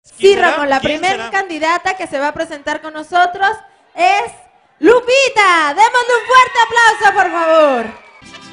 Sí, Ramón, la primera candidata que se va a presentar con nosotros es Lupita. Démosle un fuerte aplauso, por favor.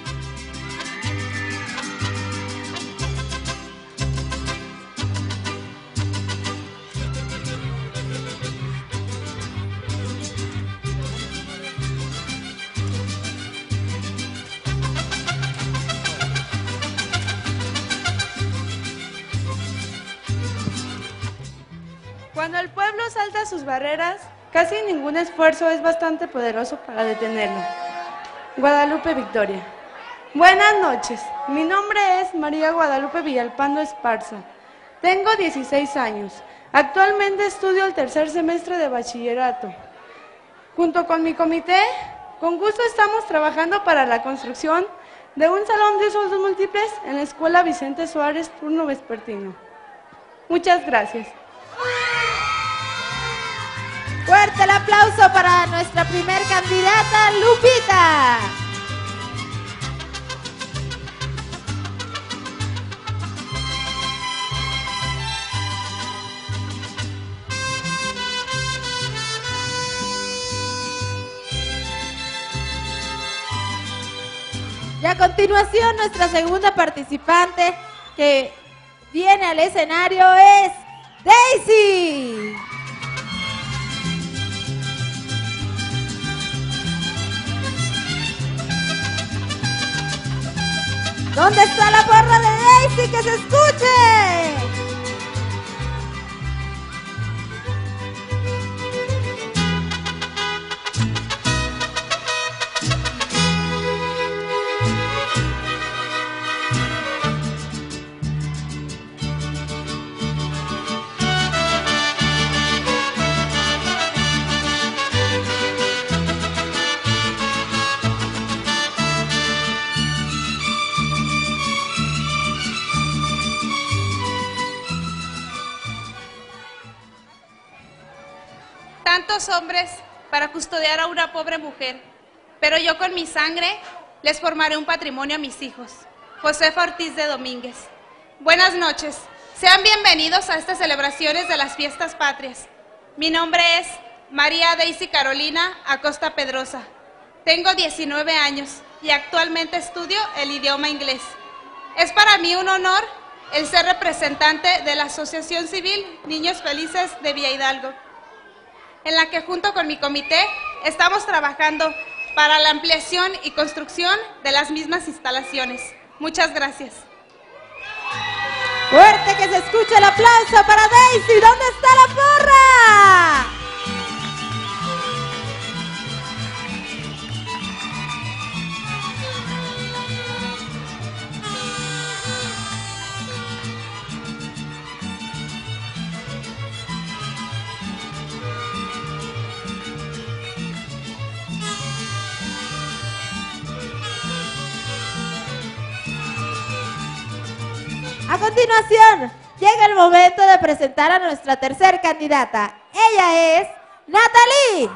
Cuando el pueblo salta sus barreras, casi ningún esfuerzo es bastante poderoso para detenerlo. Guadalupe Victoria. Buenas noches, mi nombre es María Guadalupe Villalpando Esparza. Tengo 16 años. Actualmente estudio el tercer semestre de bachillerato. Junto con mi comité, con gusto estamos trabajando para la construcción de un salón de usos múltiples en la Escuela Vicente Suárez, turno vespertino. Muchas gracias. Fuerte el aplauso para nuestra primer candidata, Lupita. Y a continuación, nuestra segunda participante que viene al escenario es Daisy. ¿Dónde está la porra de Daisy? ¡Que se escuche! Tantos hombres para custodiar a una pobre mujer, pero yo con mi sangre les formaré un patrimonio a mis hijos. Josefa Ortiz de Domínguez. Buenas noches, sean bienvenidos a estas celebraciones de las fiestas patrias. Mi nombre es María Daisy Carolina Acosta Pedrosa. Tengo 19 años y actualmente estudio el idioma inglés. Es para mí un honor el ser representante de la Asociación Civil Niños Felices de Villa Hidalgo, en la que junto con mi comité estamos trabajando para la ampliación y construcción de las mismas instalaciones. Muchas gracias. Fuerte que se escuche el aplauso para Daisy. ¿Dónde está la porra? A continuación, llega el momento de presentar a nuestra tercer candidata. Ella es Natalie.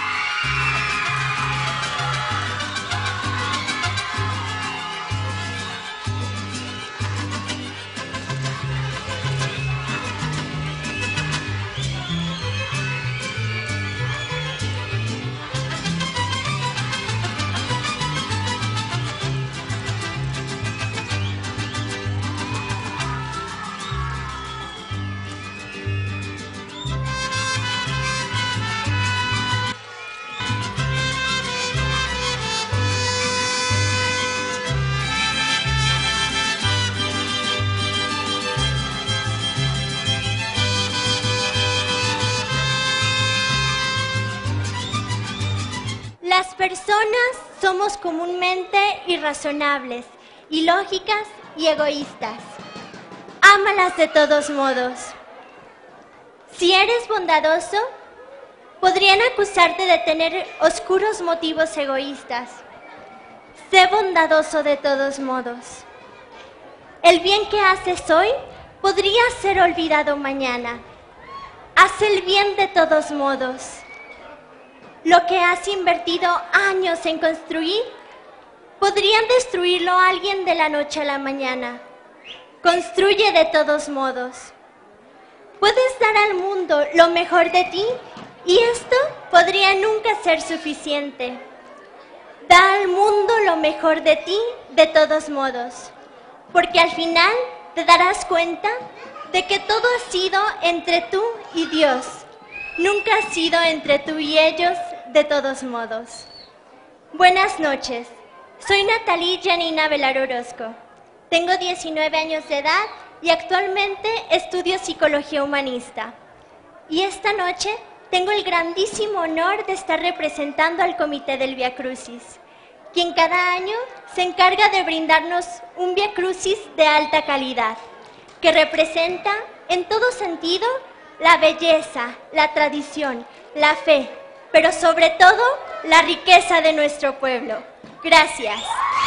Las personas somos comúnmente irrazonables, ilógicas y egoístas. Ámalas de todos modos. Si eres bondadoso, podrían acusarte de tener oscuros motivos egoístas. Sé bondadoso de todos modos. El bien que haces hoy podría ser olvidado mañana. Haz el bien de todos modos. Lo que has invertido años en construir, podrían destruirlo alguien de la noche a la mañana. Construye de todos modos. Puedes dar mundo lo mejor de ti y esto podría nunca ser suficiente. Da al mundo lo mejor de ti de todos modos, porque al final te darás cuenta de que todo ha sido entre tú y Dios. Nunca ha sido entre tú y ellos de todos modos. Buenas noches. Soy Natalie Janina Velar Orozco. Tengo 19 años de edad y actualmente estudio psicología humanista. Y esta noche tengo el grandísimo honor de estar representando al Comité del Vía Crucis, quien cada año se encarga de brindarnos un Vía Crucis de alta calidad, que representa en todo sentido la belleza, la tradición, la fe, pero sobre todo la riqueza de nuestro pueblo. Gracias.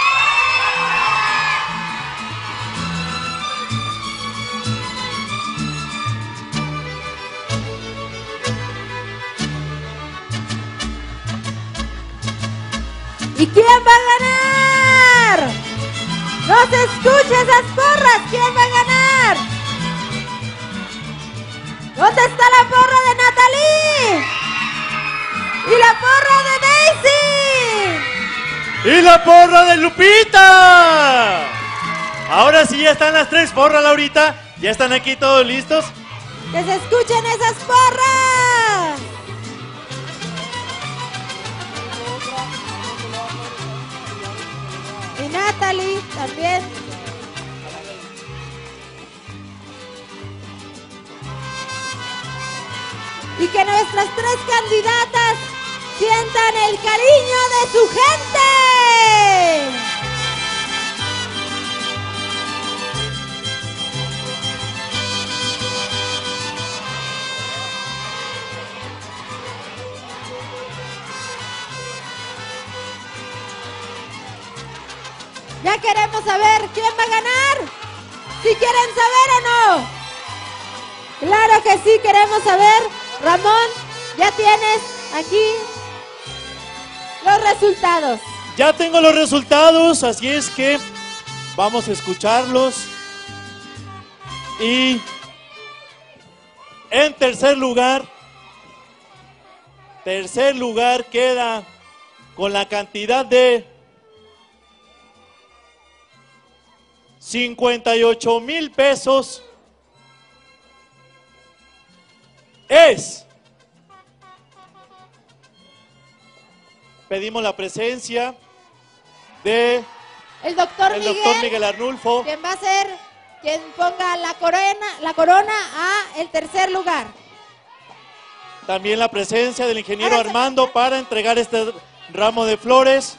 ¿Y quién va a ganar? ¡No se escucha esas porras! ¿Quién va a ganar? ¿Dónde está la porra de Natalie? ¡Y la porra de Daisy! ¡Y la porra de Lupita! Ahora sí ya están las 3 porras, Laurita. ¿Ya están aquí todos listos? ¡Que se escuchen esas porras! Y Natalie también. Y que nuestras 3 candidatas sientan el cariño de su gente. Ya queremos saber quién va a ganar. ¿Si quieren saber o no? Claro que sí, queremos saber. Ramón, ya tienes aquí los resultados. Ya tengo los resultados, así es que vamos a escucharlos. Y en tercer lugar queda con la cantidad de 58,000 pesos. Pedimos la presencia de el doctor Miguel Arnulfo, quien va a ser quien ponga la corona a el tercer lugar. También la presencia del ingeniero Armando para entregar este ramo de flores.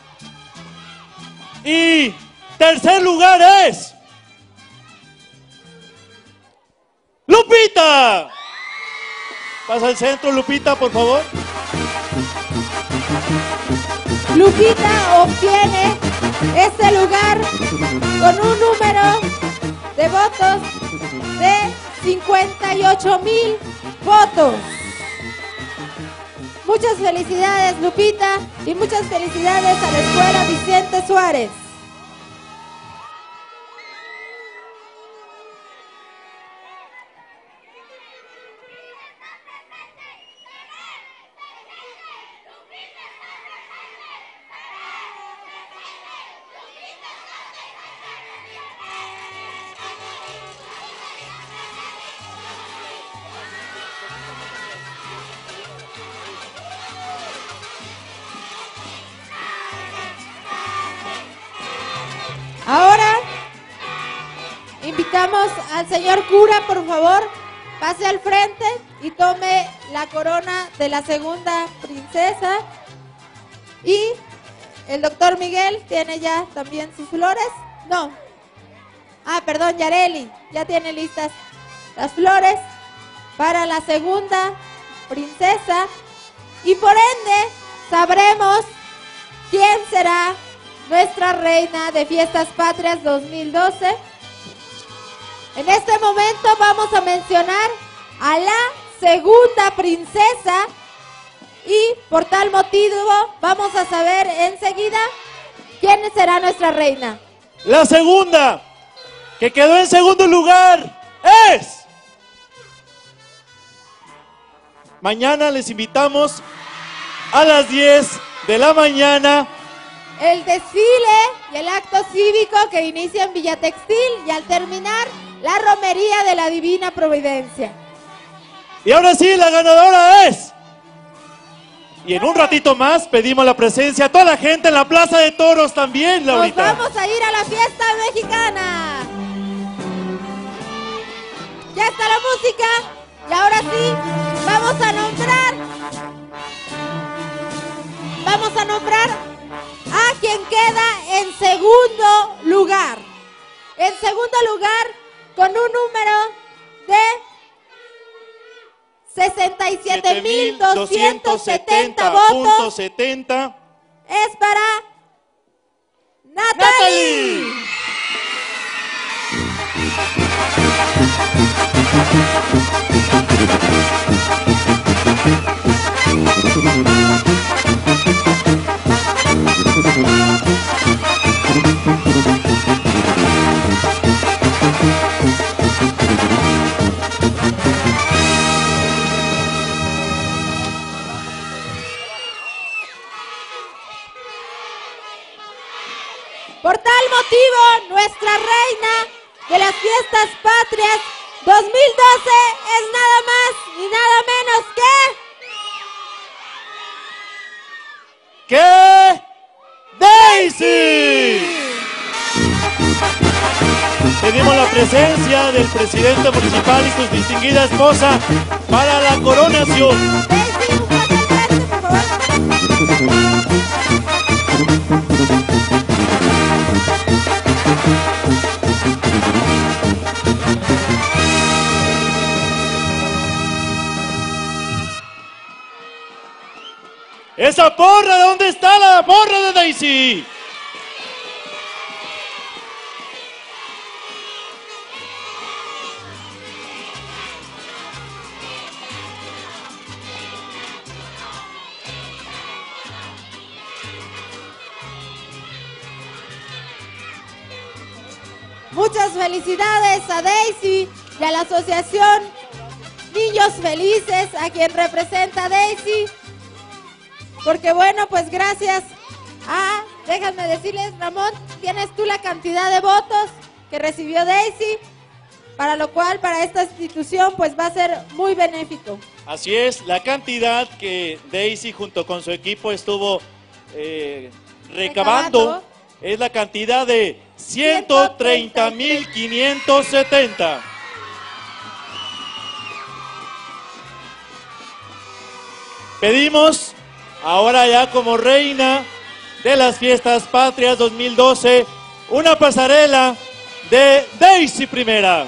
Y tercer lugar es Lupita. Pasa al centro, Lupita, por favor. Lupita obtiene este lugar con un número de votos de 58,000 votos. Muchas felicidades, Lupita, y muchas felicidades a la Escuela Vicente Suárez. Ahora invitamos al señor cura, por favor, pase al frente y tome la corona de la segunda princesa. Y el doctor Miguel tiene ya también sus flores. No. Perdón, Yareli, ya tiene listas las flores para la segunda princesa. Y por ende sabremos quién será nuestra reina de Fiestas Patrias 2012. En este momento vamos a mencionar a la segunda princesa y por tal motivo vamos a saber enseguida quién será nuestra reina. La segunda, que quedó en segundo lugar, es mañana les invitamos a las 10 de la mañana. El desfile y el acto cívico que inicia en Villa Textil y al terminar la romería de la Divina Providencia. Y ahora sí, la ganadora es... Y en un ratito más pedimos la presencia a toda la gente en la Plaza de Toros también, Laurita. Nos vamos a ir a la fiesta mexicana. Ya está la música y ahora sí vamos a nombrar a quien queda en segundo lugar. En segundo lugar con un número de 67,270 votos. .70 es para Natalie. Por tal motivo, nuestra reina de las fiestas patrias 2012 es nada más y nada menos que Daisy. Pedimos la presencia del presidente municipal y su distinguida esposa para la coronación. Daisy, un paso al frente, por favor. ¡Esa porra! ¿Dónde está la porra de Daisy? Muchas felicidades a Daisy y a la asociación Niños Felices, a quien representa Daisy. Porque bueno, pues gracias a, déjame decirles, Ramón, tienes tú la cantidad de votos que recibió Daisy, para lo cual para esta institución pues va a ser muy benéfico. Así es, la cantidad que Daisy junto con su equipo estuvo recabando es la cantidad de 130,570. Pedimos ahora ya como reina de las fiestas patrias 2012 una pasarela de Daisy Primera.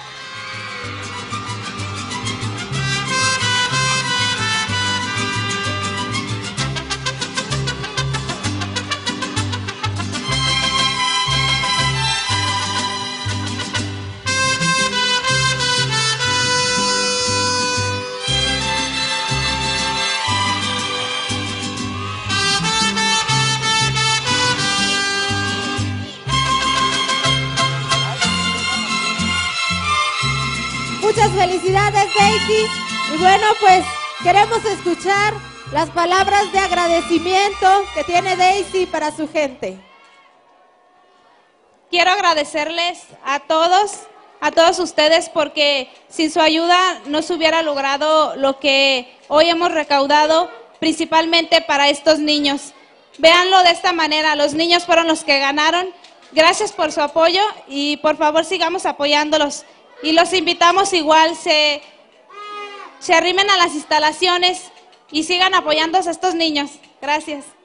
Muchas felicidades, Daisy. Y bueno, pues queremos escuchar las palabras de agradecimiento que tiene Daisy para su gente. Quiero agradecerles a todos ustedes, porque sin su ayuda no se hubiera logrado lo que hoy hemos recaudado, principalmente para estos niños. Véanlo de esta manera, los niños fueron los que ganaron. Gracias por su apoyo y por favor sigamos apoyándolos. Y los invitamos igual, se arrimen a las instalaciones y sigan apoyando a estos niños. Gracias.